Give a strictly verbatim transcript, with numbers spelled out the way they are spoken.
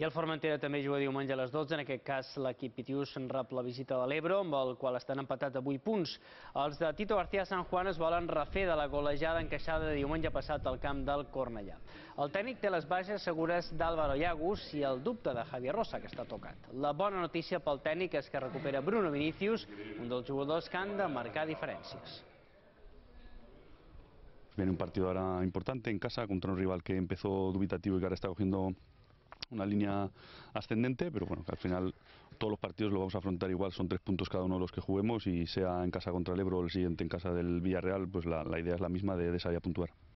I el Formentera també juga diumenge a les dotze, en aquest cas l'equip Pitiús rep la visita de l'Ebro, amb el qual estan empatats a vuit punts. Els de Tito García San Juan es volen refer de la golejada encaixada de diumenge passat al camp del Cornellà. El tècnic té les baixes segures d'Álvaro Llagus i el dubte de Javier Rosa, que està tocat. La bona notícia pel tècnic és que recupera Bruno Vinicius, un dels jugadors que han de marcar diferències. Viene un partido ahora importante en casa contra un rival que empezó dubitativo y que ahora está cogiendo una línea ascendente, pero bueno, que al final todos los partidos lo vamos a afrontar igual, son tres puntos cada uno de los que juguemos y sea en casa contra el Ebro o el siguiente en casa del Villarreal, pues la, la idea es la misma de, de salir a puntuar.